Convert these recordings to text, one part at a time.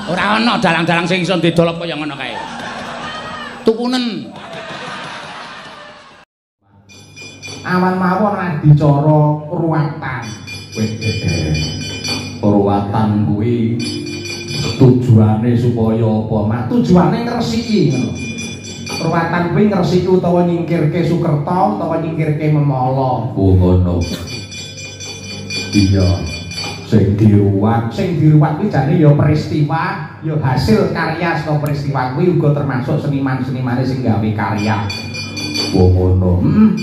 Ora ana dalang-dalang sing iso didolop kaya ngono kae. Tukunen. Awan mawon adicara ruwatan. Ruwatan kuwi tujuane supaya apa? Mak Tujuane ngresiki ngono. Ruwatan kuwi ngresiki utawa nyingkirke Sukerta utawa nyingkirke Memala. Oh ngono. Iya. Sing diruwat kuwi jane ya peristiwa, ya hasil karya saka peristiwa kuwi uga termasuk seniman-senimane sing gawe karya. Oh ngono.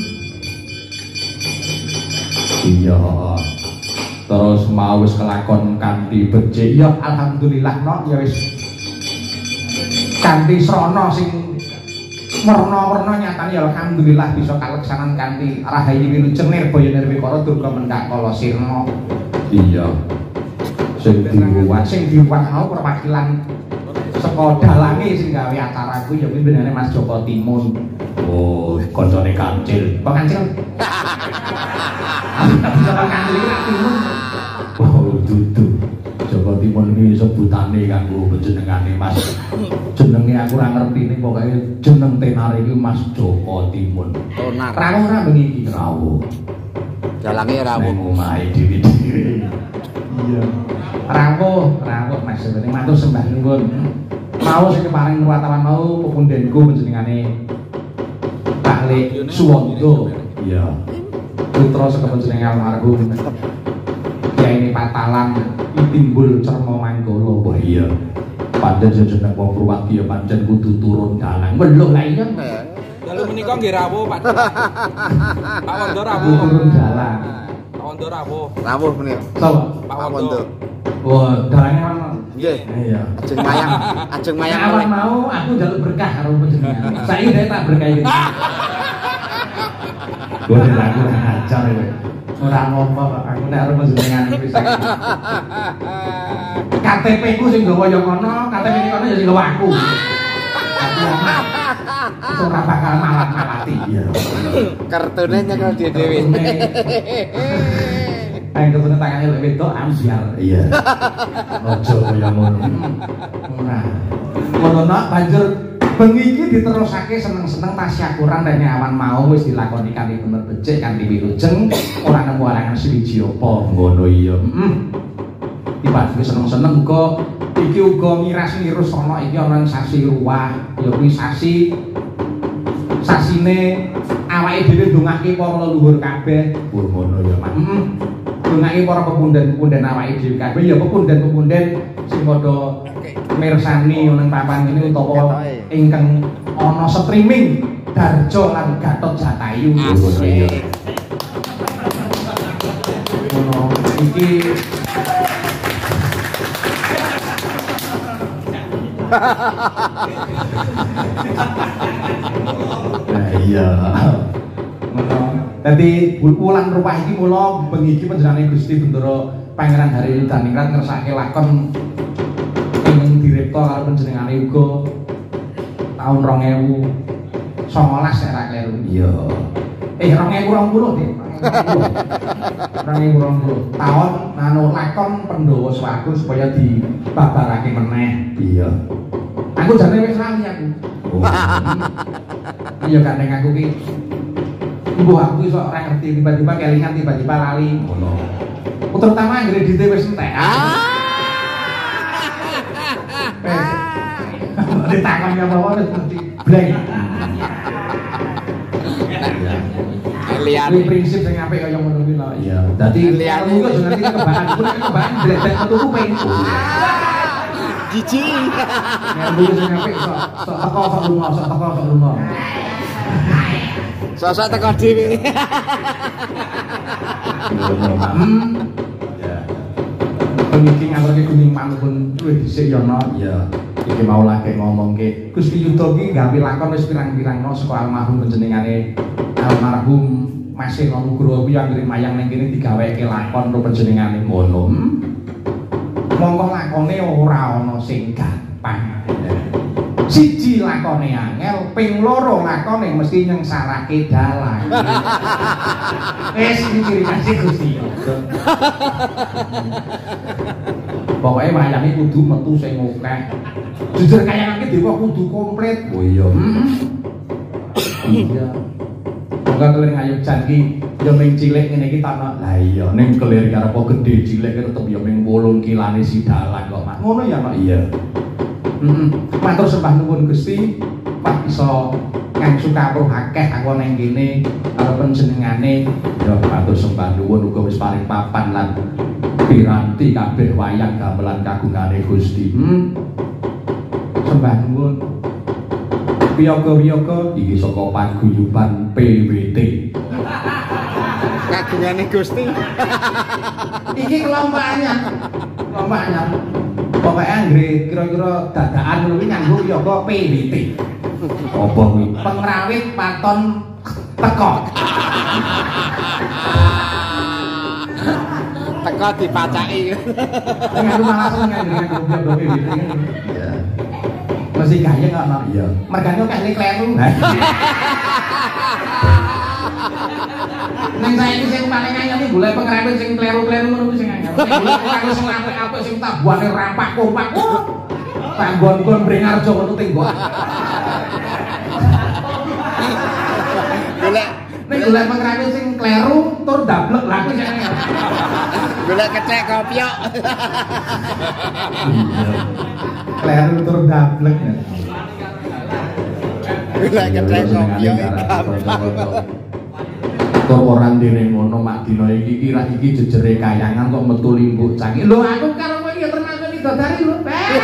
Iya. Terus mau wis kelakon kanthi becik. Ya alhamdulillah no ya wis kanthi srana sing werna-werna nyatane ya alhamdulillah bisa kaleksanan kanthi Rahayu Wilujeng Nirbaya Nirwikara Durga Mendhak Kala Sirna. Iya. Sing diruwat mau perwakilan saka dalange sing gawe acara kuwi ya kuwi benane Mas Joko Timun. Oh, kancane Kancil. Kok Kancil? Joko Kancil iki Timun. Oh, dudu. Joko Timun iki sebutane kanggo panjenengane Mas. Jenenge aku ora ngerti ning pokoke jeneng tenare iki Mas Joko Timun. Tonar. Rawuh ra bengi iki Rawuh. Dalange rawuh. Omahe dhewe-dhewe. Iya. Rawuh Mas sebenarnya matur sembah nuwun. Mau sing paring wartawan mau pepundenku panjenengane Pak Lek Suwondo. Iya. Putra saka panjenengan almarhum Kyai Patalang Timbul Cerma Manggala. Wah iya. Pancen jeneng wong Purwadi ya pancen kudu turun dalang. Weluh la iya. Dalu menika nggih rawuh, Pak. Pak Wondo rawuh. Turun dalang. Pak Wondo rawuh. Rawuh menika. Sapa? Pak Wondo. Wah, dalange mana? Nggih. Iya. Ajeng mayang Awan mau aku njaluk berkah karo panjenengan. Saiki dhek tak berkahi. Gue lagu ngajar kowe. Ora apa kok aku nek arep panjenengan iki bisa. KTP ku sing nggawa ya kono, KTP iki kono ya sing nggawa aku. Iso ora bakal malat-malati. Iya. Kartune nyekel dhewe. Ayo ketune tangane lek wedok ambiar. Iya. Ojo kaya ngono. Ora. Ngono nak banjur bengi iki diterusake seneng-seneng tasyakuran dene awan mau wis dilakoni kanthi bener becik kanthi wilujeng ora nemu arangan swiji apa. Ngono iya. Tiba-tiba seneng-seneng kok iki uga miras-mirus ana iki ana sasi ruwah ya kuwi sasine awake dhewe ndongake para leluhur kabeh. Oh ngono ya, Mas. Ndongake para pepunden-pepunden awake dhewe kabeh ya pepunden-pepunden sing padha mirsani ning papan ini utawa ingkang ana streaming Darjo lan Gatot Jatayu. Ngono iya. Ngono iki Nah iya. Dadi wulan ruwah iki mula bengi iki panjenengane Gusti Bendara Pangeran Hari Daningrat ngersake lakon ing diripta karo panjenengane uga taun 2019 nek ra kleru. Iya. 2020 deh. 2020 tahun anu lakon Pandhawa Swarga supaya dibabarake meneh. Iya. Aku jane wis lali aku. Oh. Iya gandeng aku ki. Mbuh aku iso ora ngerti tiba-tiba kelingan tiba-tiba lali. Ngono. Terutama kredite wis entek. Ditakoni apa-apa wis ngerti blank. Lihat. Kuwi prinsip sing apik kaya ngono kuwi lho. Iya. Dadi lihat iku aja ngerti kebahan. Kuwi nek kebahan dredeg metu kuping. Jiji. Nek kuwi sing apik sok teko sok lunga. Sosok teko dhewe. Ya. Pengiki ngalorke kuning manupun luwih dhisik ya no. Iya. Iki mau lagi ngomongke Gusti Yudha ki gawe lakon wis pirang-pirang no saka almarhum panjenengane almarhum Mas Sena Nugroho kuwi anggere mayang ning kene digaweke lakon karo panjenengane ngono. Monggo lakone ora ana sing gampang. Siji lakone angel, ping loro lakone mesti nyengsarake dalang. Wis iki ciri Gusti. Pokoke wayange kudu metu sing akeh. Jujur kayangan iki dewa kudu komplit. Oh iya. Iya. Moga kelir ngayuk janji ya ming cilik ngene iki tanah. Lah iya ning kelir karo apa gedhe cilik tetep ya ming 8 kilane si dalan kok, Mas. Ngono ya, Pak. Iya. Matur sembah nuwun Gusti, Pak iso ngangsu kawruh akeh aku ning kene karo panjenengane. Ya matur sembah nuwun uga wis paring papan lan piranti kabeh wayang gamelan kagungane Gusti. Sembah nuwun. Wiyaga-wiyaga Iki saka paguyuban PWT. Kagungane Gusti. iki kelompoknya. Kelompoknya. Pokoke anggere kira-kira dadakan ngono kuwi nganggo wiyaga PWT. Apa kuwi? Pengrawit paton teko. Teko dipacaki. Ning aku malah seneng nganggo wiyaga PWT. Iya. Mesti gayeng kok, no? Iya. Mergane kok kleru. Ning saiki sing paling anyar iki golek pengrawit sing kleru-kleru ngono kuwi sing anyar. Golek karo sing apik-apik sing tabuhane rampak kompak. Tanggon-gon Bringarjo ngono tenggok. Golek Ning golek pengrawit sing kleru tur dablek lha kuwi sing anyar. golek kecek kopiok. Kleru tur dablek. Golek kecek kopiok. Kok ora ndene ngono mak dina iki kira iki jejere kayangan kok metu limbuk cangi. Lho aku karo kowe ya termasuk widodari lho.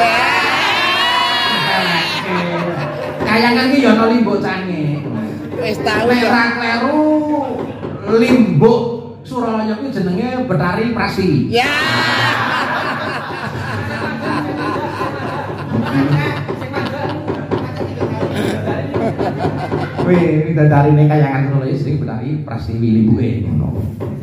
Kayangan iki ya ana limbuk cange. Wis tau Nek ya. ra kleru limbuk Suralaya kuwi jenenge Betari Prasi. Ya. Wih, widodarine kayangan Suralaya sing Betari Prasi limbuke ngono.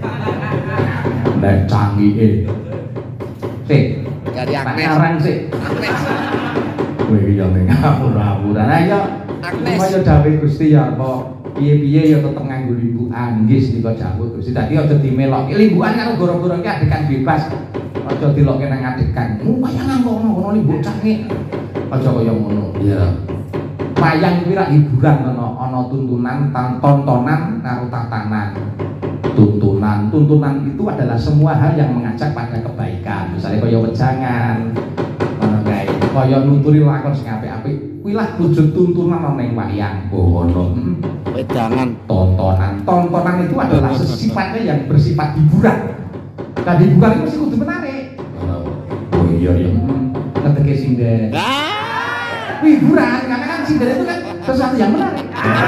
Nek canggike Sik, Dari Agnes. Arang sik. Agnes. kowe iki ya ning ngapura-pura. Nah ya Agnes. kaya dawuh Gusti ya apa piye-piye ya tetep nganggo limbukan nggih nika dawuh Gusti. Dadi aja dimeloki limbukan karo goro-goro iki adegan bebas. Aja dilokke nang adegan. Wayang ngono limbuk cange. Aja kaya ngono. Iya. Wayang kuwi rak hiburan ana tuntunan, tontonan karo tatanan. Tuntunan itu adalah semua hal yang mengajak pada kebaikan. Misalnya kaya wejangan, ngono kae. Kaya nuturi lakon sing apik-apik, kuwi lah wujud tuntunan ana ning wayang. Oh ngono. Wedangan. Tontonan itu adalah sifatnya yang bersifat hiburan. Dan hiburan itu mesti kudu menarik. Oh iya ya. Ngeteke sinden. Hiburan, karena kan sinden itu kan sesuatu yang menarik.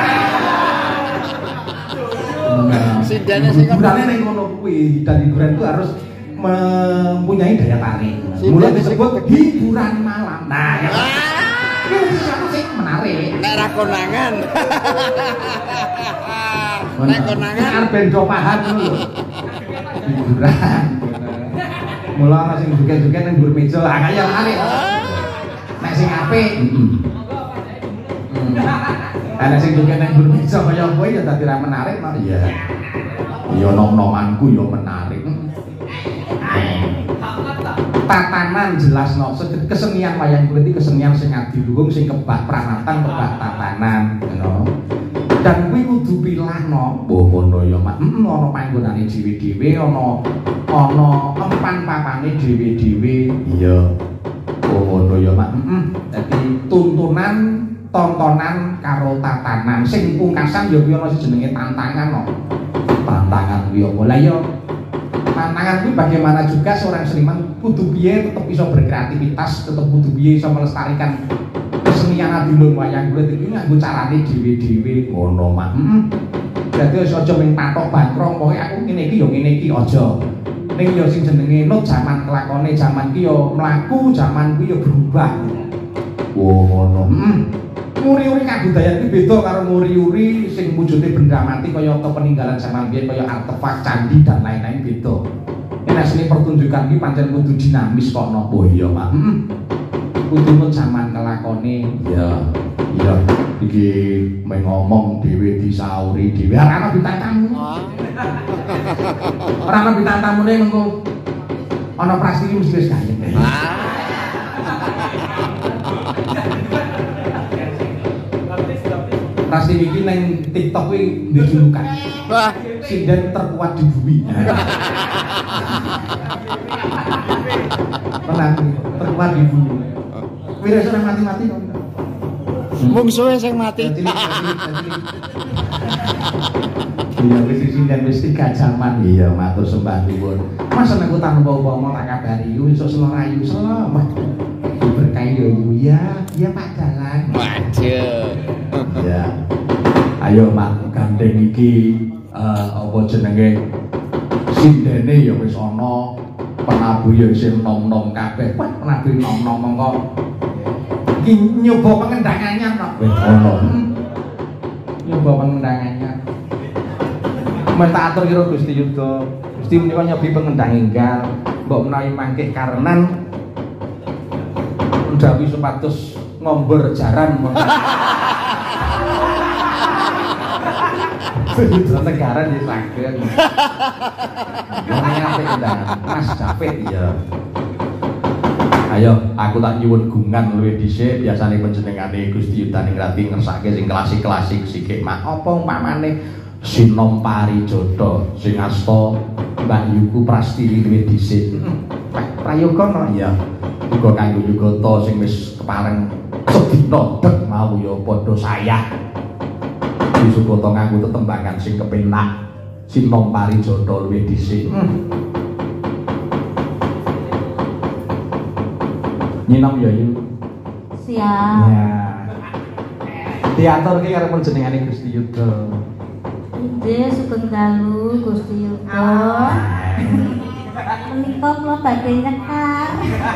Sindene sing Hiburannya ning ngono kuwi, dan hiburan itu harus mempunyai daya tarik. Sinden Mulai disebut hiburan malam. Nah, ya. Itu sesuatu sing menarik. nek ra konangan. Nek konangan arep ben do paham ngono lho. Hiburan. Mula ana sing joget-joget ning dhuwur meja, ah kaya menarik. Nek sing apik, ana sing joget ning dhuwur meja kaya kowe ya dadi ra menarik, Mas. Iya. Ya nom-nomanku ya menarik. Tatanan jelas no, kesenian wayang kulit iki kesenian sing adiluhung sing kebak pranatan kebak tatanan, ngono. Dan kuwi kudu pilahno. Oh ngono ya, Mak. Ana panggonane dhewe-dhewe, ana empan-papane dhewe-dhewe. Iya. Oh ngono ya, Mak. Dadi tuntunan, tontonan karo tatanan. Sing pungkasan ya kuwi ana sing jenenge tantangan no. Tantangan kuwi apa? Lah ya tantangan kuwi bagaimana juga seorang seniman kudu piye tetep iso berkreativitas, tetep kudu piye iso melestarikan kesenian adiluhung wayang kulit iki nganggo carane dhewe-dhewe. Ngono, Mak. Dadi wis aja mung patok bantrong, pokoke aku ngene iki ya ngene iki aja. Ning ya sing jenenge nut jaman kelakone jaman iki ya mlaku, jaman kuwi ya berubah. Oh ngono. Muri-uri kabudayan iki beda karo muri-uri sing wujude benda mati kaya kepeninggalan zaman biyen kaya artefak candi dan lain-lain beda. Nek seni pertunjukan iki pancen kudu dinamis kok no. Oh iya, Mak. kudu jaman kelakone. Iya. Iya. Iki meh ngomong dhewe disauri dhewe. Ora ana bintang tamu. Ora ana bintang tamune mengko ana prastini mesti wis gawe. Prastini iki ning TikTok kuwi dijulukan. Wah, Sinden terkuat di bumi. Tenang, terkuat di bumi. Kuwi rasa mati-mati kok. mungsuhe sing mati. Iya wis sinden wis 3 jaman. Iya, matur sembah nuwun. Masa nek tanpa upama tak kabari yo esuk selo rayu selo. Berkahi yo ya, ya Pak Dalan. Waduh. Ya. Ayo Mak gandeng iki apa jenenge sindene ya wis ana, penabuh ya isih nom-nom kabeh. Wah, penabuh nom-nom mongko. Iki nyoba pengendangannya kok. Wis ana. Nyoba pengendangannya. Menta atur kira Gusti Yuda. Gusti menika nyobi pengendang enggal, mbok menawi mangke karenan ndawi supados ngombor jaran. Sudah tegaran ya saged. Ngene apik ndang, Mas David ya. Ayo, aku tak nyuwun gungan luwih dhisik biasane panjenengane Gusti Yudaningrat ngersake sing klasik-klasik sikik Mak. Apa umpamane Sinom Parijata sing asta Mbak Yuku Prastini luwih dhisik. prayoga no Iya. Uga kanggo yugata sing wis kepareng sedina dek mau ya padha sayah. Disukata nganggo tetembangan sing kepenak. Sinom Parijata luwih dhisik. Nyinom ya yu. Siap. ya diatur ki karo panjenengane Gusti Yuda. Ide sugeng dalu Gusti Yuda. Menika kula badhe nyekar.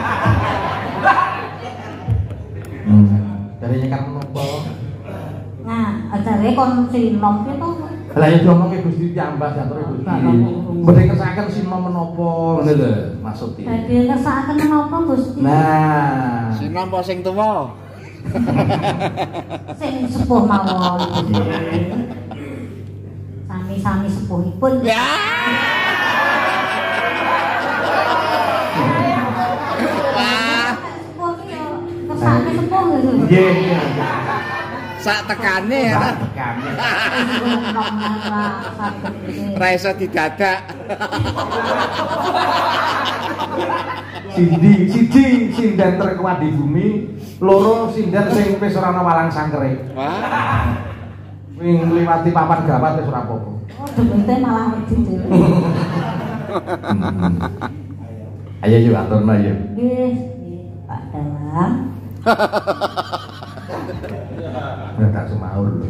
Dari nyekar menapa? Nah, ajare kon sinom ki to. Lah ya diomongke Gusti piyambak diatur Gusti. Mboten kesaken sinom menapa ngono lho maksud iki. Badhe ngersakaken menapa Gusti? Nah, Sinom apa sing tuwa? Sing sepuh mawon. Sami-sami sepuhipun. Ya. Sepuh ki yo kersake sepuh lho. nggih. Sak tekane ya. Kami. Ra iso didadak. Siji sinden terkuat di bumi, loro sinden sing wis ora ana walang sangkere. Wah. Wing ngliwati papan gawat wis ora apa-apa. Oh, debete malah wedi dhewe. Ayo yuk aturna yuk. Nggih, Pak Dalang. Ora tak semaur lho.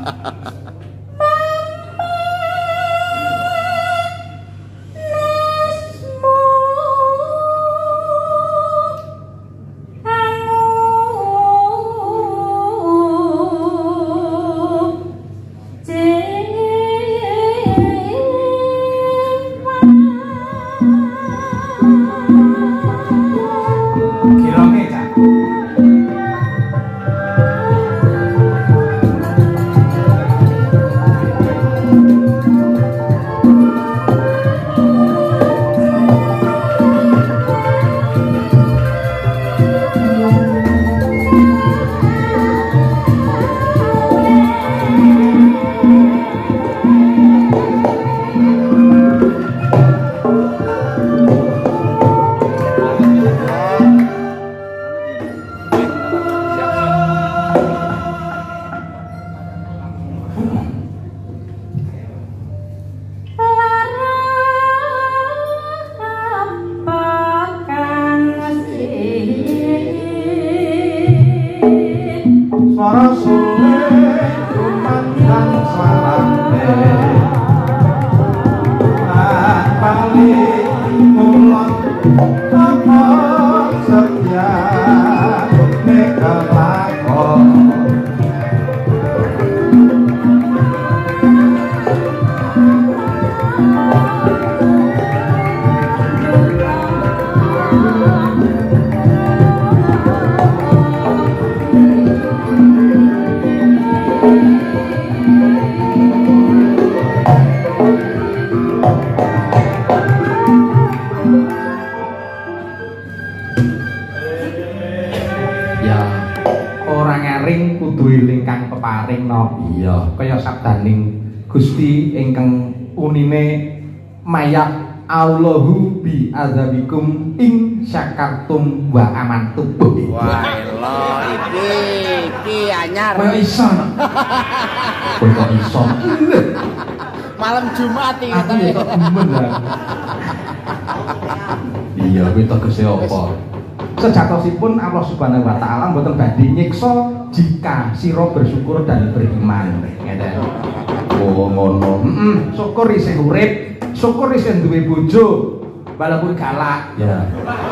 Kirane, Cak. kudu eling kang peparing no. Iya, Kaya sabdaning Gusti ingkang unine mayak Allahu bi adzabikum ing syakartum wa amantum. Wah, elo iki anyar. Kaya iso. kok iso. Malam Jumat iki Aku ya kok demen ya. Iya, kuwi tegese apa? Sejatosipun Allah Subhanahu wa taala mboten badhe nyiksa jika sira bersyukur dan beriman. Ngeten. Oh, ngono. Syukur isih urip, syukur isih duwe bojo walaupun galak. Ya.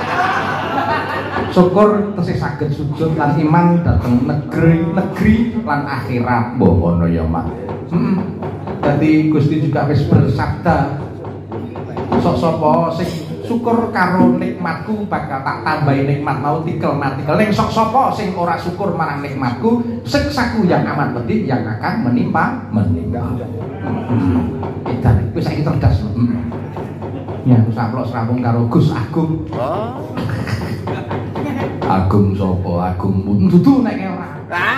Syukur tesih saged sujud lan iman dhateng negeri lan akhirat. Mbok ngono ya, Mak. Dadi Gusti juga wis bersabda, sok sapa sing syukur karo nikmatku bakal tak tambahi nikmat mau tikel matikel. Ning sok sapa sing ora syukur marang nikmatku, siksaku yang amat pedih yang akan menimpa. Edan wis saiki cerdas. Ya, aku saplok serampung karo Gus Agung. Agung sapa? Agung Dudu nek ora.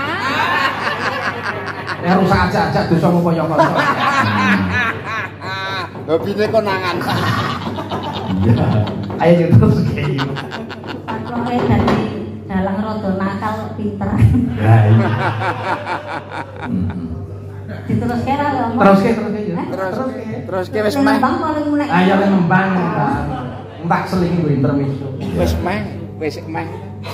Ya rusak aja dosa ngupaya kaya. Hobine konangan. Iya. Ayo terus iki. Patloke dadi dalang rada nakal pinter. Ya iya. Diteruske ra lho. Teruske ya. Terus ki wis meh. Nembang paling menek. Ayo nembang. Entak selingi kuwi intermezzo. Wis meh.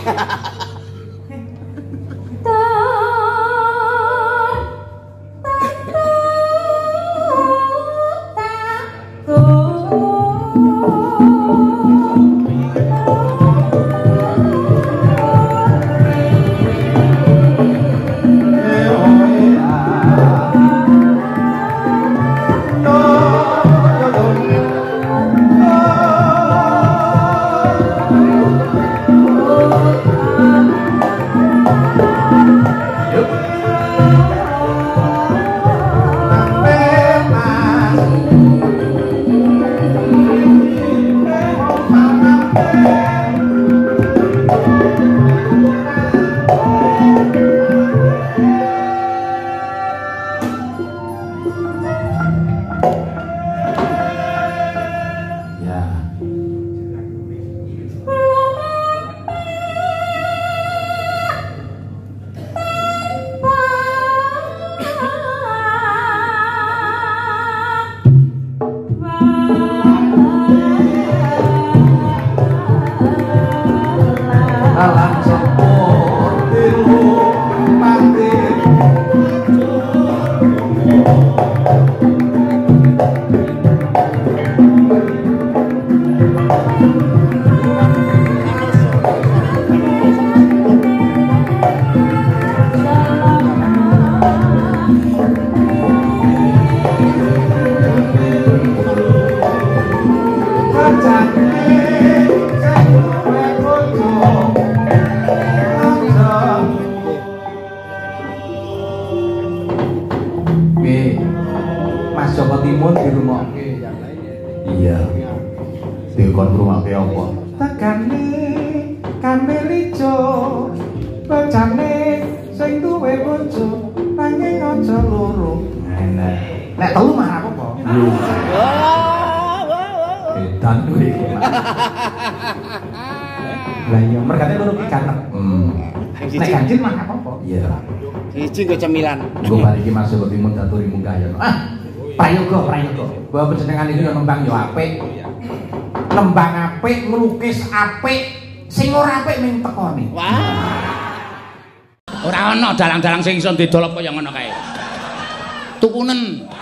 Mas Joko Timun di rumah. Iya. Dikon rumahke apa? Tegane kamelijo bocane sing duwe bojo nanging aja loro. Nek telu mah apa? Edan kuwi. Lah iya mergane loro ki ganek. Nek ganjil mah apa? Iya. Siji nggo cemilan. Engko bali iki Mas Joko Timun daturi munggah ya. Prayoga. Bahwa panjenengan iki yo nembang yo apik. Nembang apik, nglukis apik, sing ora apik ming tekone. Ora ana dalang-dalang sing iso didol apa ya ngono kae. Tukunen